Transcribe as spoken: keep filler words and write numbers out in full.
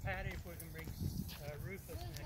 Patty if we can bring uh, Rufus and